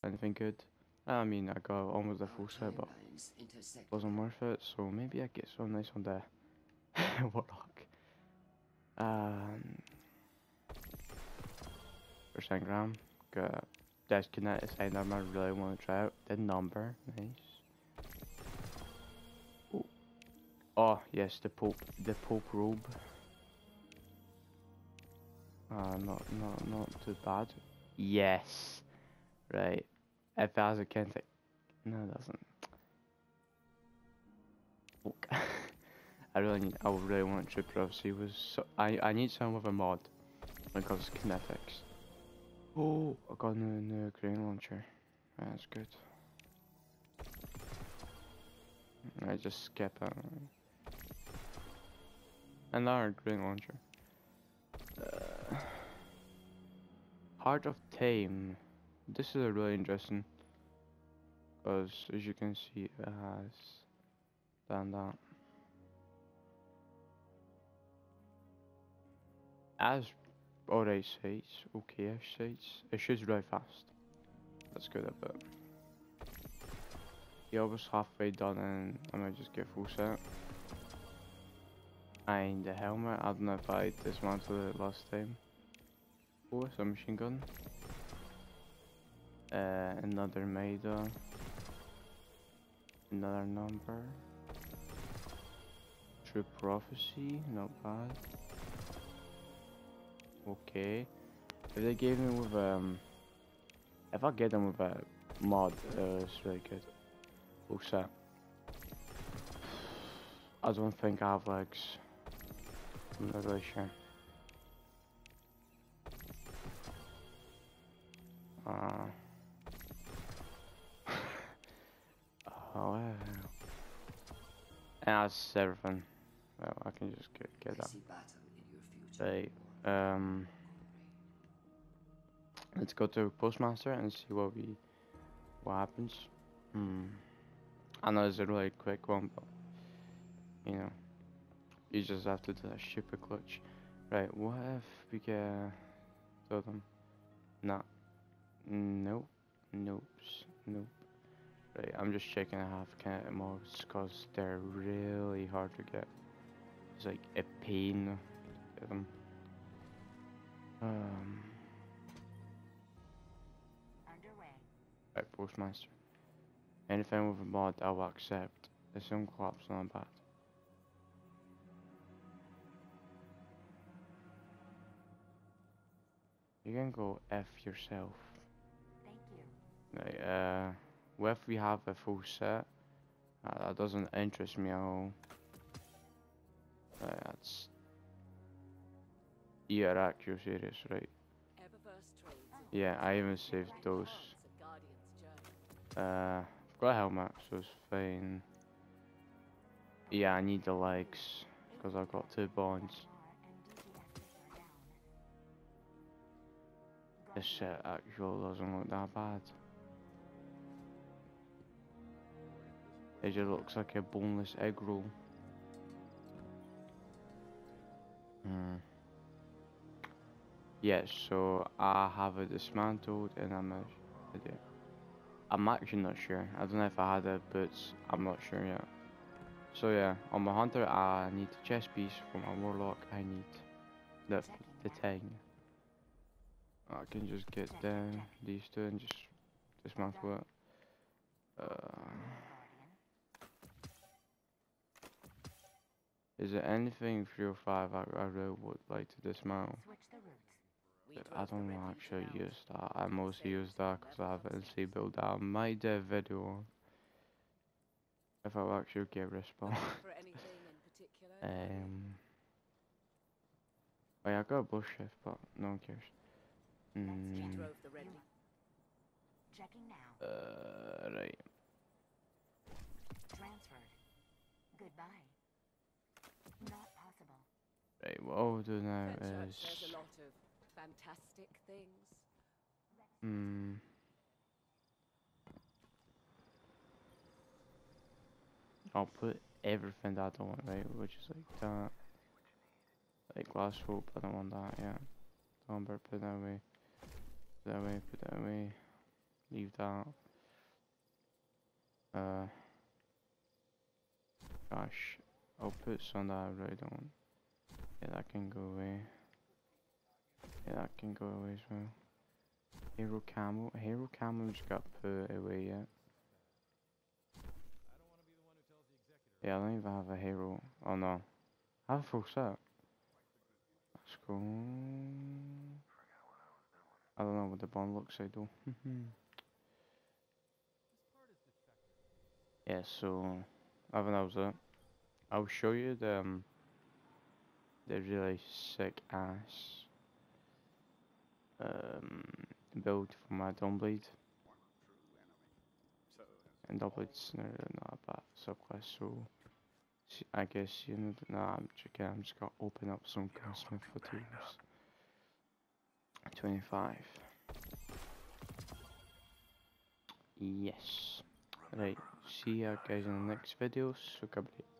anything good. I mean, I got almost a full set, but wasn't worth it. So maybe I get so nice on the Warlock. Um, for Sangram, got Disconnect side armor. I really want to try out. The number, nice. Oh, oh yes, the Pope robe. Not too bad. Yes, right. If it has a Kenthic, no, it doesn't. Fuck. I really want Trooper Prophecy. Was so, I need someone with a mod when it comes to kinetics. Oh, I got a new grain launcher. That's good. I just skip it. Another grain launcher. Heart of Tame. This is a really interesting, because as you can see, it has done that. As alright sights, okay-ish sights. It shoots really fast. That's good a bit. Yeah, I was halfway done and I might just get full set. And the helmet, I don't know if I dismantled it last time. Oh, it's a machine gun. Another Maida. Another number. True Prophecy, not bad. Okay. If they gave me with if I get them with a mod, it's really good. Full set. I don't think I have legs. I'm not really sure. Oh wow. And that's everything. Well, I can just get that. Right. Let's go to Postmaster and see what happens. I know it's a really quick one, but you know, you just have to do that stupid clutch. Right, what if we get them? Nah. Nope. Nope. Nope. Right, I'm just checking I have kinetic mobs because they're really hard to get. It's like a pain to get them. Right, Postmaster. Anything with a mod I'll accept. The Sun Collapse not bad. You can go F yourself. Thank you. Right, what if we have a full set? That doesn't interest me at all. That's... Yeah, you're serious, right? Yeah, I even saved those. I've got a helmet, so it's fine. Yeah, I need the legs, because I've got 2 bonds. This set actually doesn't look that bad. It just looks like a boneless egg roll. Yes, so I have it dismantled and I'm actually not sure. I don't know if I had the boots, I'm not sure yet. So yeah, on my hunter I need the chest piece. For my warlock I need the thing. I can just get down these two and just dismantle it. Is there anything 305 I really would like to dismantle? I don't actually use that. I mostly use that because I have an NC build that I might do a video on. If I actually get respawn. Oh yeah, I got a bush shift, but no one cares. Right. Goodbye. Not possible. Right, what I'll do now is... a lot of fantastic things. I'll put everything that I don't want, right? Which is like that. Like glass rope, I don't want that, yeah. Lumber, put that away. Put that away, put that away. leave that. Gosh, I'll put some that I really don't want. Yeah, that can go away. Yeah, that can go away as well. Hero camo. Hero camo's got put away yet. Yeah, I don't even have a hero. Oh no. I have a full set. Let's go. I don't know what the bond looks like though. Yeah, so I think that was it. I'll show you the really sick ass build for my Dawnblade. And Dawnblade's not a bad subclass, so I guess you know. Nah, I'm joking. I'm just gonna open up some Gunsmith for tools. 25. Yes. Right. See ya guys in the next video. So